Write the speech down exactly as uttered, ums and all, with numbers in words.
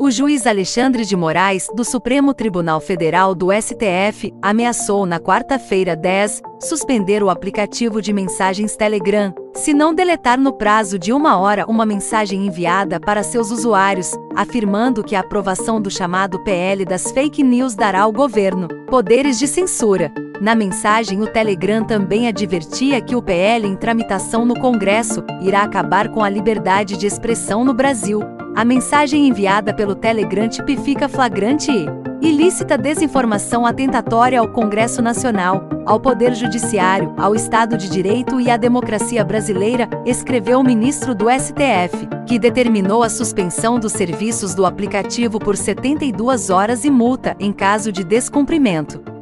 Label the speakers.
Speaker 1: O juiz Alexandre de Moraes, do Supremo Tribunal Federal do S T F, ameaçou na quarta-feira dez, suspender o aplicativo de mensagens Telegram, se não deletar no prazo de uma hora uma mensagem enviada para seus usuários, afirmando que a aprovação do chamado P L das fake news dará ao governo poderes de censura. Na mensagem, o Telegram também advertia que o P L em tramitação no Congresso irá acabar com a liberdade de expressão no Brasil. A mensagem enviada pelo Telegram tipifica flagrante e ilícita desinformação atentatória ao Congresso Nacional, ao Poder Judiciário, ao Estado de Direito e à democracia brasileira, escreveu o ministro do S T F, que determinou a suspensão dos serviços do aplicativo por setenta e duas horas e multa em caso de descumprimento.